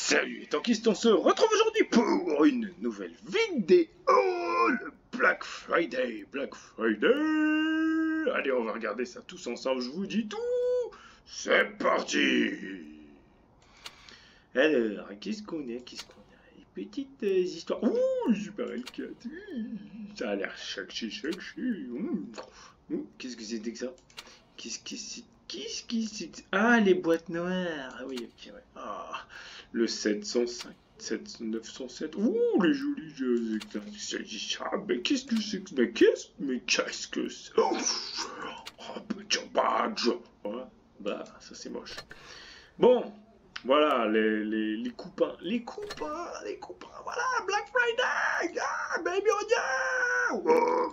Salut les tankistes, on se retrouve aujourd'hui pour une nouvelle vidéo, le Black Friday, Allez, on va regarder ça tous ensemble, je vous dis tout. C'est parti. Alors, qu'est-ce qu'on a, Les petites histoires. Ouh, Super L4, ça a l'air sexy. Qu'est-ce que c'était que ça? Qu'est-ce que c'est? Ah, les boîtes noires. Ah oui, ok, ouais. Ah, le 705, 907. Ouh, les jolis jeux. Mais qu'est-ce que c'est que ça? Mais qu'est-ce que c'est? Oh, petit badge. Voilà. Bah, ça c'est moche. Bon, voilà, les coupins. Voilà, Black Friday. Ah, baby, on y est. Oh,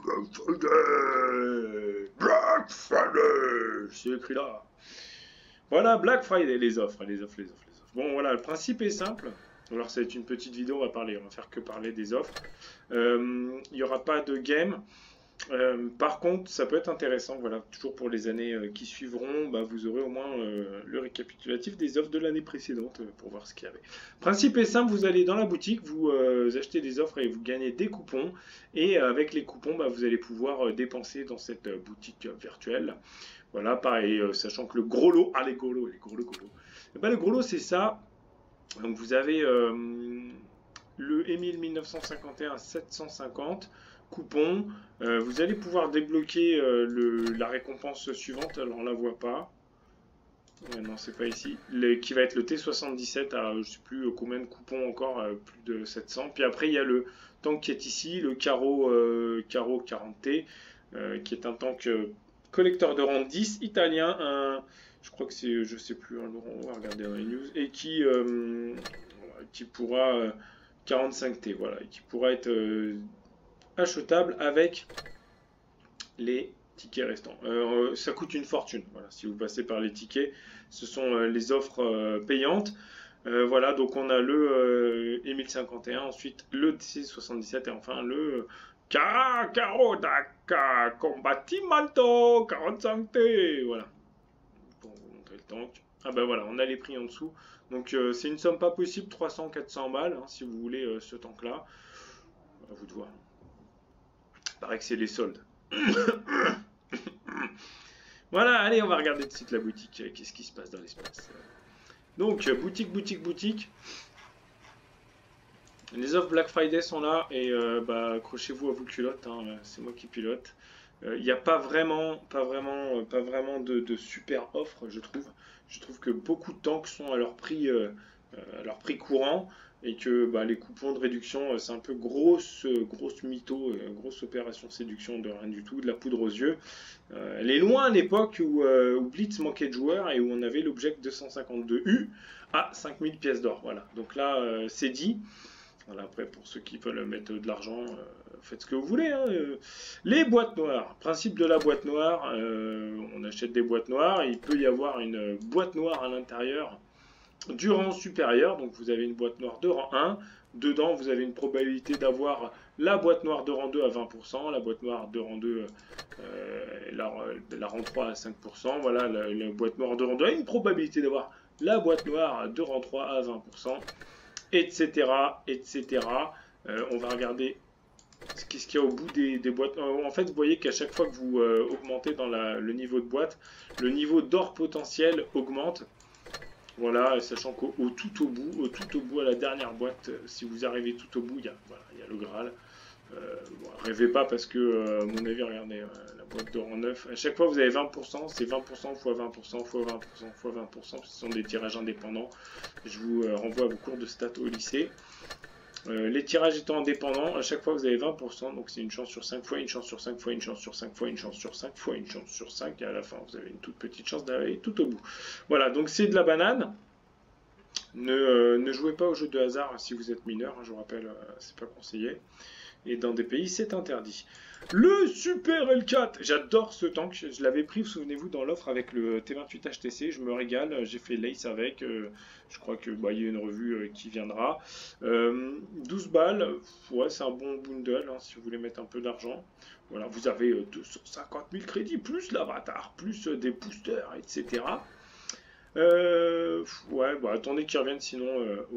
Black Friday. C'est écrit là. Voilà, Black Friday, les offres. Bon, voilà, le principe est simple. Alors, ça va être une petite vidéo, on va faire que parler des offres. Il n'y aura pas de game. Par contre, ça peut être intéressant, voilà, toujours pour les années qui suivront, bah, vous aurez au moins le récapitulatif des offres de l'année précédente pour voir ce qu'il y avait. Principe est simple, vous allez dans la boutique, vous achetez des offres et vous gagnez des coupons, et avec les coupons, bah, vous allez pouvoir dépenser dans cette boutique virtuelle. Voilà, pareil, sachant que le gros lot, les gros lots. Et bah, le gros lot, c'est ça. Donc vous avez le Emile 1951 750 coupons. Vous allez pouvoir débloquer la récompense suivante. Alors on la voit pas. Ouais, non, c'est pas ici. Qui va être le T77 à je sais plus combien de coupons encore, plus de 700. Puis après il y a le tank qui est ici, le Caro 40T, qui est un tank collecteur de rang 10 italien. Je crois que c'est, je sais plus, on va regarder dans les news, et qui pourra 45T, voilà, et qui pourra être achetable avec les tickets restants. Ça coûte une fortune, voilà, si vous passez par les tickets, ce sont les offres payantes. Voilà, donc on a le Emile 51, ensuite le C77 et enfin le Caro Daka Combattimento 45T, voilà. Pour vous montrer le tank. Ah ben voilà, on a les prix en dessous. Donc c'est une somme pas possible, 300-400 balles, hein, si vous voulez ce tank là. À vous de voir. Il paraît que c'est les soldes. Voilà, allez, on va regarder tout de suite la boutique. Qu'est-ce qui se passe dans l'espace? Donc, boutique. Les offres Black Friday sont là et bah, accrochez-vous à vos culottes, hein, c'est moi qui pilote. Il n'y a pas vraiment de super offres, je trouve. Je trouve que beaucoup de tanks sont à leur prix courant et que bah, les coupons de réduction, c'est un peu grosse mytho, grosse opération séduction de rien du tout, de la poudre aux yeux. Elle est loin à l'époque où Blitz manquait de joueurs et où on avait l'object 252U à 5000 pièces d'or. Voilà, donc là c'est dit. Voilà, après, pour ceux qui veulent mettre de l'argent, faites ce que vous voulez. Hein. Les boîtes noires. Principe de la boîte noire, on achète des boîtes noires. Il peut y avoir une boîte noire à l'intérieur du rang supérieur. Donc vous avez une boîte noire de rang 1. Dedans, vous avez une probabilité d'avoir la boîte noire de rang 2 à 20%, la boîte noire de rang 2, la rang 3 à 5%. Voilà, la boîte noire de rang 2 a une probabilité d'avoir la boîte noire de rang 3 à 20%. Etc. On va regarder ce qu'il y a au bout des boîtes. En fait, vous voyez qu'à chaque fois que vous augmentez dans le niveau de boîte, le niveau d'or potentiel augmente. Voilà, sachant qu'au tout au bout, à la dernière boîte, si vous arrivez tout au bout, il y a le Graal. Bon, rêvez pas parce que, à mon avis, regardez, la boîte de rang 9, à chaque fois vous avez 20%, c'est 20% x 20% x 20% x 20%, ce sont des tirages indépendants. Je vous renvoie à vos cours de stats au lycée. Les tirages étant indépendants, à chaque fois vous avez 20%, donc c'est une chance sur 5 fois, une chance sur 5 fois, une chance sur 5 fois, une chance sur 5 fois, une chance sur 5, et à la fin vous avez une toute petite chance d'arriver tout au bout. Voilà, donc c'est de la banane. Ne jouez pas aux jeux de hasard si vous êtes mineur, hein, je vous rappelle, c'est pas conseillé. Et dans des pays, c'est interdit. Le Super L4, j'adore ce tank. Je l'avais pris, souvenez-vous, dans l'offre avec le T28 HTC. Je me régale. J'ai fait l'ace avec. Je crois que bah, y a une revue qui viendra. 12 balles. Ouais, c'est un bon bundle hein, si vous voulez mettre un peu d'argent. Voilà, vous avez 250 000 crédits, plus l'avatar, plus des boosters, etc. Ouais, bah, attendez qu'ils reviennent sinon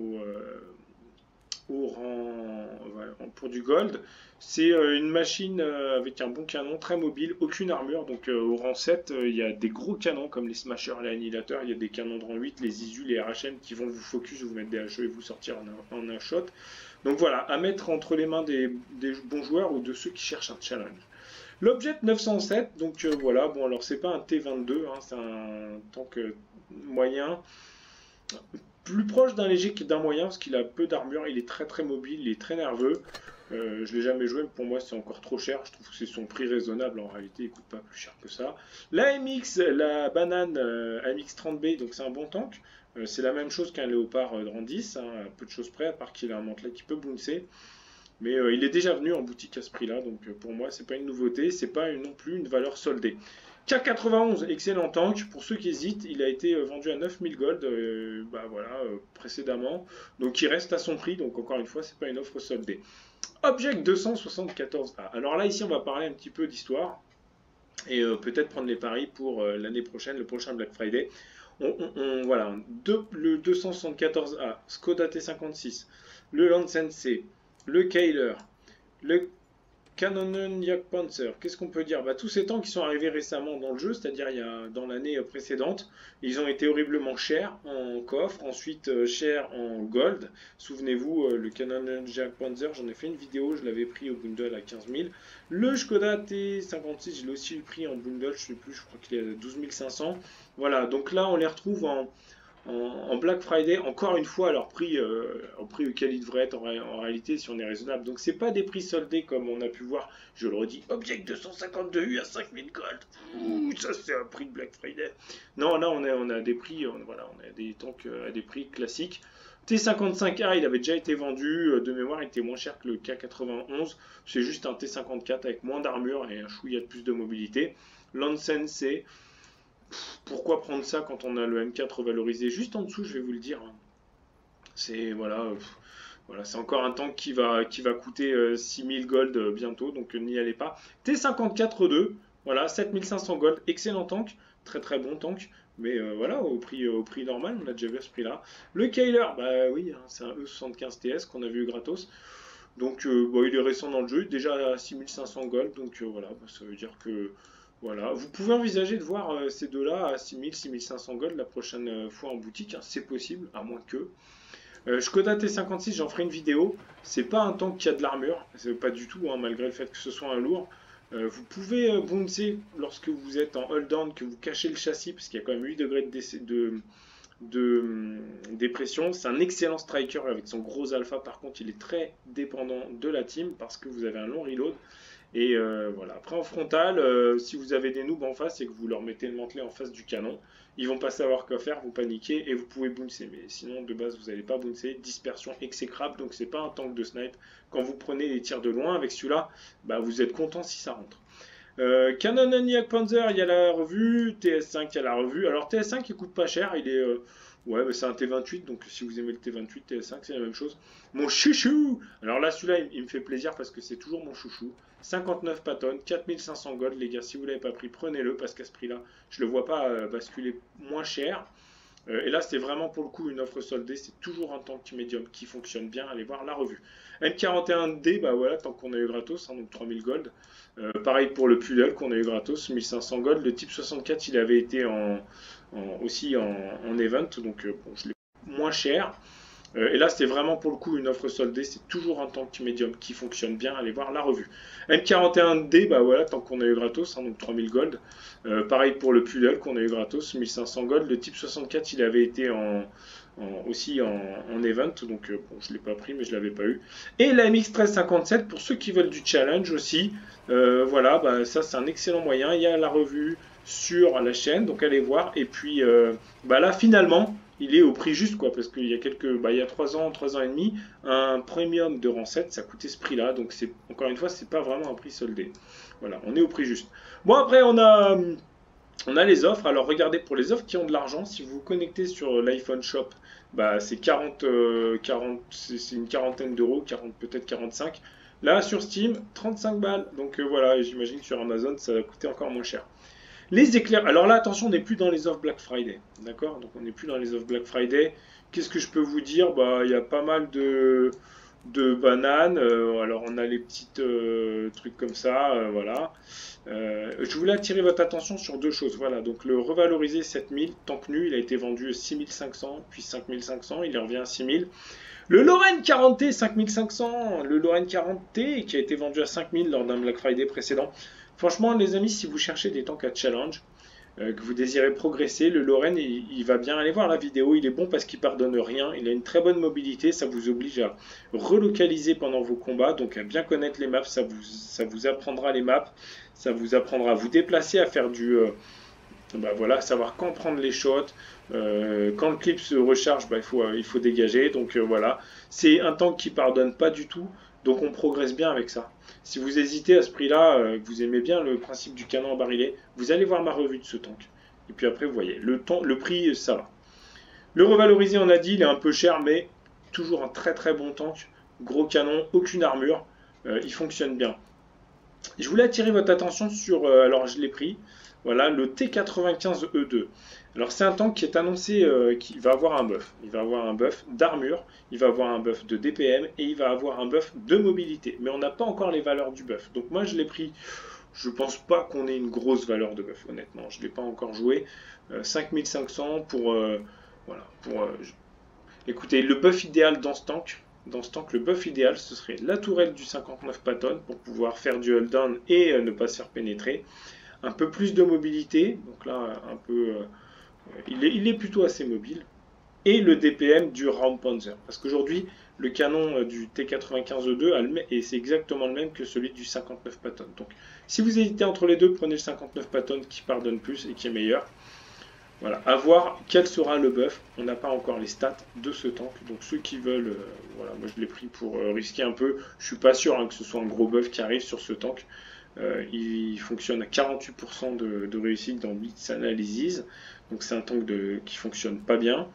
au rang, ouais, pour du gold. C'est une machine avec un bon canon, très mobile, aucune armure. Donc au rang 7, il y a des gros canons comme les Smashers, les Annihilateurs. Il y a des canons de rang 8, les Isu, les RHM qui vont vous focus, vous mettre des HE et vous sortir en un shot. Donc voilà, à mettre entre les mains des bons joueurs ou de ceux qui cherchent un challenge. L'objet 907, donc voilà, bon alors c'est pas un T22, hein, c'est un tank moyen, plus proche d'un léger que d'un moyen parce qu'il a peu d'armure, il est très très mobile, il est très nerveux. Je l'ai jamais joué, mais pour moi c'est encore trop cher. Je trouve que c'est son prix raisonnable. En réalité, il coûte pas plus cher que ça. La MX, la banane MX 30B, donc c'est un bon tank. C'est la même chose qu'un léopard de rang 10, hein, à peu de choses près, à part qu'il a un mantelet qui peut bouncer. Mais il est déjà venu en boutique à ce prix-là, donc pour moi c'est pas une nouveauté, c'est pas non plus une valeur soldée. K91, excellent tank. Pour ceux qui hésitent, il a été vendu à 9000 gold bah voilà, précédemment. Donc il reste à son prix. Donc encore une fois, c'est pas une offre soldée. Object 274A. Alors là, ici, on va parler un petit peu d'histoire. Et peut-être prendre les paris pour l'année prochaine, le prochain Black Friday. Voilà, le 274A, Skoda T56, le Lansen C, le Keiler, le Canon Yak Panzer, qu'est-ce qu'on peut dire? Bah, tous ces tanks qui sont arrivés récemment dans le jeu, c'est-à-dire dans l'année précédente, ils ont été horriblement chers en coffre, ensuite chers en gold. Souvenez-vous, le Canon Yak Panzer, j'en ai fait une vidéo, je l'avais pris au bundle à 15 000. Le Skoda T56, je l'ai aussi pris en bundle, je sais plus, je crois qu'il est à 12 500. Voilà, donc là on les retrouve en Black Friday, encore une fois, à leur prix, au prix auquel ils devraient être en réalité si on est raisonnable. Donc c'est pas des prix soldés comme on a pu voir, je le redis, Object 252U à 5000 gold. Ouh, ça c'est un prix de Black Friday. Non, là on a des prix, voilà, on a des tanks à des prix classiques. T55A, il avait déjà été vendu, de mémoire, il était moins cher que le K91. C'est juste un T54 avec moins d'armure et un chouïa de plus de mobilité. Lansen C, pourquoi prendre ça quand on a le M4 revalorisé juste en dessous, je vais vous le dire. C'est voilà, voilà, c'est encore un tank qui va coûter 6000 gold bientôt, donc n'y allez pas. T54-2, voilà, 7500 gold, excellent tank, très très bon tank, mais voilà, au prix normal, on a déjà vu à ce prix-là. Le Keiler, bah oui, hein, c'est un E75 TS qu'on a vu gratos. Donc bon, il est récent dans le jeu, déjà à 6500 gold, donc voilà, bah, ça veut dire que voilà, vous pouvez envisager de voir ces deux-là à 6000, 6500 gold la prochaine fois en boutique, hein, c'est possible, à moins que. Skoda T56, j'en ferai une vidéo. C'est pas un tank qui a de l'armure, c'est pas du tout, hein, malgré le fait que ce soit un lourd. Vous pouvez bouncer lorsque vous êtes en hold down, que vous cachez le châssis, parce qu'il y a quand même 8 degrés de dépression. C'est un excellent striker avec son gros alpha. Par contre, il est très dépendant de la team parce que vous avez un long reload. Et voilà. Après en frontal, si vous avez des noobs en face et que vous leur mettez le mantelet en face du canon, ils vont pas savoir quoi faire, vous paniquez et vous pouvez bouncer. Mais sinon de base vous n'allez pas bouncer. Dispersion exécrable, donc c'est pas un tank de snipe. Quand vous prenez les tirs de loin avec celui-là, bah, vous êtes content si ça rentre. Canon Yak Panzer, il y a la revue, TS5, il y a la revue. Alors TS5 il coûte pas cher, il est ouais, mais c'est un T28, donc si vous aimez le T28, TS5, c'est la même chose. Mon chouchou! Alors là, celui-là, il me fait plaisir parce que c'est toujours mon chouchou. 59 patons, 4500 gold, les gars, si vous ne l'avez pas pris, prenez-le parce qu'à ce prix-là, je ne le vois pas basculer moins cher. Et là, c'est vraiment pour le coup une offre soldée. C'est toujours un tank médium qui fonctionne bien. Allez voir la revue. M41D, bah voilà, tant qu'on a eu gratos, hein, donc 3000 gold. Pareil pour le Pudel qu'on a eu gratos, 1500 gold. Le type 64, il avait été aussi en event, donc bon, je l'ai moins cher. Et là, c'est vraiment pour le coup une offre soldée. C'est toujours un tank médium qui fonctionne bien. Allez voir la revue. M41D, bah voilà, tant qu'on a eu gratos, hein, donc 3000 gold. Pareil pour le Pudel qu'on a eu gratos, 1500 gold. Le type 64, il avait été aussi en event, donc bon, je ne l'ai pas pris, mais je ne l'avais pas eu. Et la MX 1357, pour ceux qui veulent du challenge aussi, voilà, bah, ça c'est un excellent moyen. Il y a la revue sur la chaîne, donc allez voir. Et puis bah là, finalement, il est au prix juste, quoi, parce qu'il y a il y a 3 ans, 3 ans et demi, un premium de rang 7, ça coûtait ce prix-là, donc c'est, encore une fois, c'est pas vraiment un prix soldé. Voilà, on est au prix juste. Bon, après, on a les offres. Alors, regardez, pour les offres qui ont de l'argent, si vous vous connectez sur l'iPhone Shop, bah, c'est 40, c'est une quarantaine d'euros, peut-être 45. Là, sur Steam, 35 balles. Donc voilà, j'imagine que sur Amazon, ça va coûter encore moins cher. Les éclairs. Alors là, attention, on n'est plus dans les offres Black Friday. D'accord? Donc on n'est plus dans les offres Black Friday. Qu'est-ce que je peux vous dire? Bah, il y a pas mal de bananes. Alors on a les petites trucs comme ça. Voilà. Je voulais attirer votre attention sur deux choses. Voilà. Donc le revalorisé 7000, tant que nu, il a été vendu 6500, puis 5500. Il revient à 6000. Le Lorraine 40T 5500, le Lorraine 40T qui a été vendu à 5000 lors d'un Black Friday précédent. Franchement, les amis, si vous cherchez des tanks à challenge, que vous désirez progresser, le Lorraine, il va bien. Aller voir la vidéo, il est bon parce qu'il pardonne rien. Il a une très bonne mobilité, ça vous oblige à relocaliser pendant vos combats, donc à bien connaître les maps, ça vous apprendra les maps, ça vous apprendra à vous déplacer, à faire du... bah voilà, savoir quand prendre les shots, quand le clip se recharge, bah, il faut dégager. Donc voilà, c'est un tank qui pardonne pas du tout, donc on progresse bien avec ça. Si vous hésitez à ce prix-là, que vous aimez bien le principe du canon embarilé, vous allez voir ma revue de ce tank. Et puis après, vous voyez, le prix, ça va. Le revalorisé, on a dit, il est un peu cher, mais toujours un très très bon tank. Gros canon, aucune armure, il fonctionne bien. Je voulais attirer votre attention sur, alors je l'ai pris, voilà, le T95E2. Alors c'est un tank qui est annoncé qu'il va avoir un buff. Il va avoir un buff d'armure, il va avoir un buff de DPM et il va avoir un buff de mobilité. Mais on n'a pas encore les valeurs du buff. Donc moi je l'ai pris, je pense pas qu'on ait une grosse valeur de buff honnêtement. Je ne l'ai pas encore joué. 5500 pour... voilà, pour... écoutez, le buff idéal dans ce tank, le buff idéal, ce serait la tourelle du 59 patton pour pouvoir faire du hold down et ne pas se faire pénétrer. Un peu plus de mobilité, donc là, un peu, il est plutôt assez mobile. Et le DPM du Raumpanzer. Parce qu'aujourd'hui, le canon du T95E2, et c'est exactement le même que celui du 59 patton. Donc, si vous hésitez entre les deux, prenez le 59 patton qui pardonne plus et qui est meilleur. Voilà, à voir quel sera le buff. On n'a pas encore les stats de ce tank. Donc ceux qui veulent, voilà, moi je l'ai pris pour risquer un peu. Je suis pas sûr que ce soit un gros buff qui arrive sur ce tank. Il fonctionne à 48% de réussite dans Blitz Analysis. Donc c'est un tank qui fonctionne pas bien.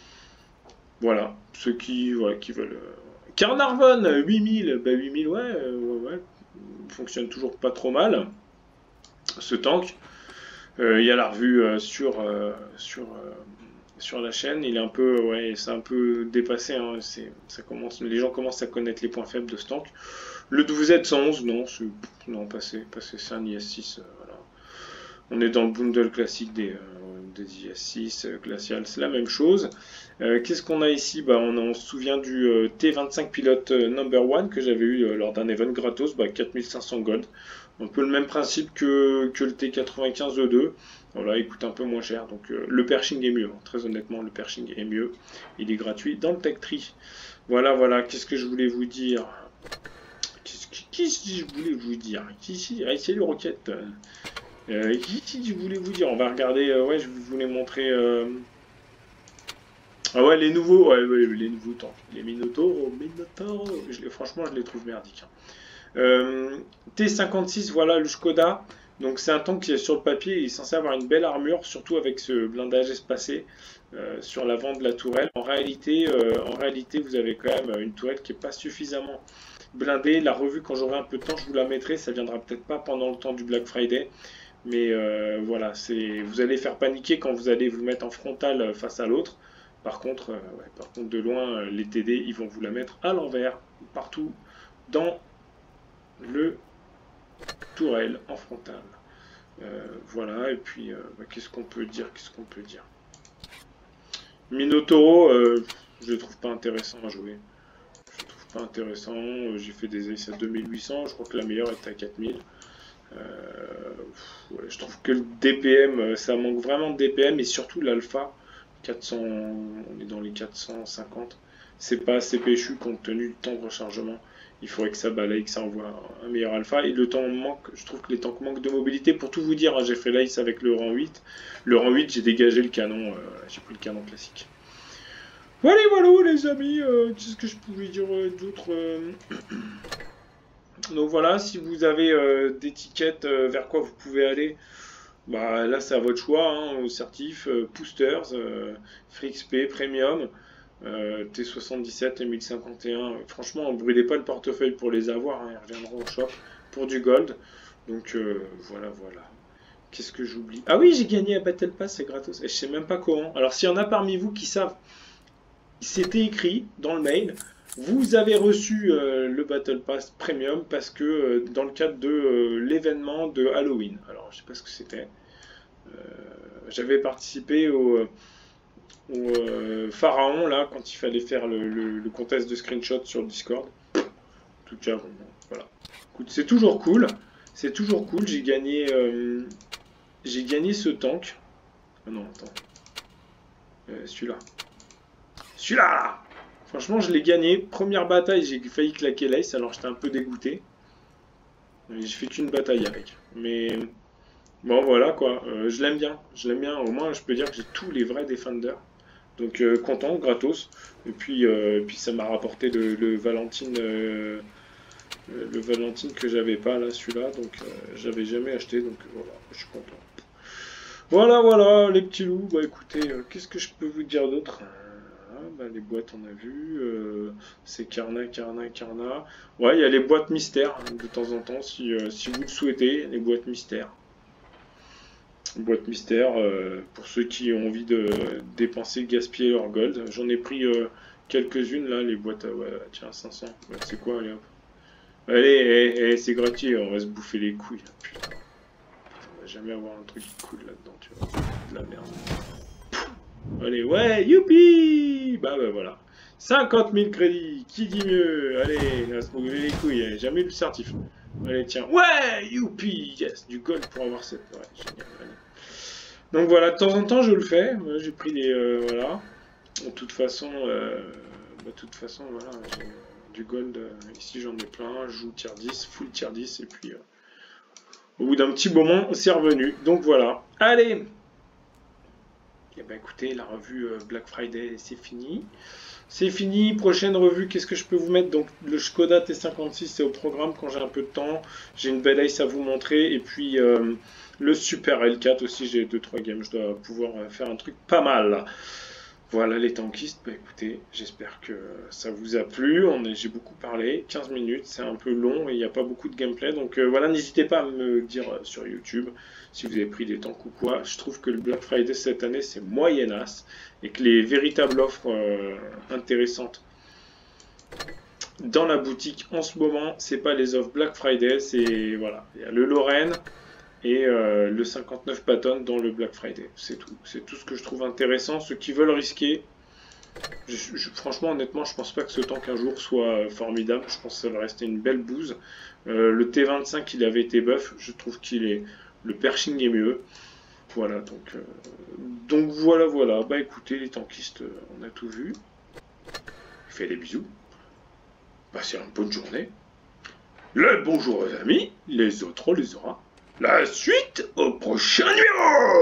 Voilà, ceux qui veulent... Carnarvon, 8000, bah 8000, ouais, fonctionne toujours pas trop mal. Ce tank. Il y a la revue sur la chaîne, il est un peu, ouais, c'est un peu dépassé. Hein, les gens commencent à connaître les points faibles de ce tank. Le WZ111, non, passé, c'est un IS-6. Voilà. On est dans le bundle classique des IS-6 glacial, c'est la même chose. Qu'est-ce qu'on a ici? Bah, on se souvient du T25 Pilote Number 1 que j'avais eu lors d'un event gratos, 4500 gold. Un peu le même principe que le T95E2. Voilà, il coûte un peu moins cher. Donc le pershing est mieux. Hein. Très honnêtement, le pershing est mieux. Il est gratuit dans le Tech Tree. Voilà. Qu'est-ce que je voulais vous dire? Qu'est-ce que je voulais vous dire? C'est le roquette. Qu'est-ce que je voulais vous dire? On va regarder. Ouais, je voulais montrer. Ah ouais, les nouveaux. Ouais, les nouveaux tanks. Les Minotaur. Franchement, je les trouve merdiques. Hein. T56, voilà le Skoda. Donc c'est un tank qui est sur le papier, il est censé avoir une belle armure, surtout avec ce blindage espacé sur l'avant de la tourelle. En réalité, vous avez quand même une tourelle qui n'est pas suffisamment blindée. La revue, quand j'aurai un peu de temps, je vous la mettrai. Ça viendra peut-être pas pendant le temps du Black Friday. Mais voilà, vous allez faire paniquer quand vous allez vous mettre en frontal face à l'autre. Par contre, de loin, les TD, ils vont vous la mettre à l'envers, partout dans le tourelle en frontal. Voilà, et puis qu'est-ce qu'on peut dire? Minotauro, je le trouve pas intéressant à jouer. Je le trouve pas intéressant. J'ai fait des aces à 2800, je crois que la meilleure est à 4000. Ouais, je trouve que le DPM, ça manque vraiment de DPM et surtout l'alpha 400, on est dans les 450. C'est pas assez péchu compte tenu du temps de rechargement. Il faudrait que ça balaye, que ça envoie un meilleur alpha. Et le temps manque, je trouve que les tanks manquent de mobilité. Pour tout vous dire, hein, j'ai fait l'ace avec le rang 8. Le rang 8, j'ai dégagé le canon. J'ai pris le canon classique. Voilà, les amis. Qu'est-ce que je pouvais dire d'autre Donc voilà, si vous avez des tickets vers quoi vous pouvez aller, bah là c'est à votre choix, hein, au certif, Boosters, Free XP, Premium, T77 et 1051. Franchement, ne brûlez pas le portefeuille pour les avoir, hein, ils reviendront au shop pour du gold. Donc voilà. Qu'est-ce que j'oublie? Ah oui, j'ai gagné à Battle Pass, c'est gratos. Et je sais même pas comment. Alors, s'il y en a parmi vous qui savent, c'était écrit dans le mail. Vous avez reçu le Battle Pass Premium parce que dans le cadre de l'événement de Halloween. Alors, je sais pas ce que c'était. J'avais participé au Pharaon là quand il fallait faire le contest de screenshot sur le Discord. En tout cas, bon, voilà. Écoute, c'est toujours cool. C'est toujours cool. J'ai gagné ce tank. Ah non, attends. Celui-là. Celui-là là. Franchement, je l'ai gagné. Première bataille, j'ai failli claquer l'ace, alors j'étais un peu dégoûté. J'ai fait qu'une bataille avec. Mais bon, voilà quoi. Je l'aime bien. Je l'aime bien. Au moins, je peux dire que j'ai tous les vrais Defenders. Donc, content, gratos. Et puis ça m'a rapporté le Valentine. Le Valentine que j'avais pas là, celui-là. Donc, j'avais jamais acheté. Donc, voilà. Je suis content. Voilà, voilà, les petits loups. Bah écoutez, qu'est-ce que je peux vous dire d'autre? Bah, les boîtes, on a vu. C'est Carna, Carna, Carna. Ouais, il y a les boîtes mystères hein, de temps en temps, si vous le souhaitez, les boîtes mystères. Boîtes mystères, pour ceux qui ont envie de dépenser, gaspiller leur gold. J'en ai pris quelques-unes là, les boîtes. Ouais, tiens, 500. Ouais, c'est quoi, allez hop. Allez, c'est gratuit, on va se bouffer les couilles. Là, putain. On va jamais avoir un truc cool là-dedans, tu vois. De la merde. Allez, ouais, youpi! Bah voilà. 50 000 crédits, qui dit mieux? Allez, on va se brûler les couilles, jamais eu le certif. Allez, tiens, ouais, youpi! Yes, du gold pour avoir cette. Ouais, génial, allez. Donc voilà, de temps en temps je le fais. Moi j'ai pris des. Voilà. De toute façon, voilà, j'ai du gold. Ici j'en ai plein. Je joue tier 10, full tier 10. Et puis au bout d'un petit moment, c'est revenu. Donc voilà. Allez! Et bah écoutez, la revue Black Friday, c'est fini. C'est fini. Prochaine revue, qu'est-ce que je peux vous mettre? Donc le Skoda T56, c'est au programme quand j'ai un peu de temps. J'ai une belle ace à vous montrer. Et puis le Super L4 aussi, j'ai 2-3 games. Je dois pouvoir faire un truc pas mal. Voilà les tankistes, bah écoutez, j'espère que ça vous a plu, j'ai beaucoup parlé, 15 minutes, c'est un peu long et il n'y a pas beaucoup de gameplay, donc voilà, n'hésitez pas à me dire sur YouTube si vous avez pris des tanks ou quoi. Je trouve que le Black Friday cette année c'est moyennasse et que les véritables offres intéressantes dans la boutique en ce moment, c'est pas les offres Black Friday, c'est voilà, il y a le Lorraine et le 59 Patton dans le Black Friday. C'est tout ce que je trouve intéressant. Ceux qui veulent risquer, franchement, honnêtement, je pense pas que ce tank un jour soit formidable. Je pense que ça va rester une belle bouse. Le T25, il avait été buff. Je trouve qu'il est le pershing est mieux. Voilà, donc voilà. Bah écoutez, les tankistes, on a tout vu. Je fais des bisous. Passez une bonne journée. Le bonjour aux amis, les autres on les aura. La suite au prochain numéro!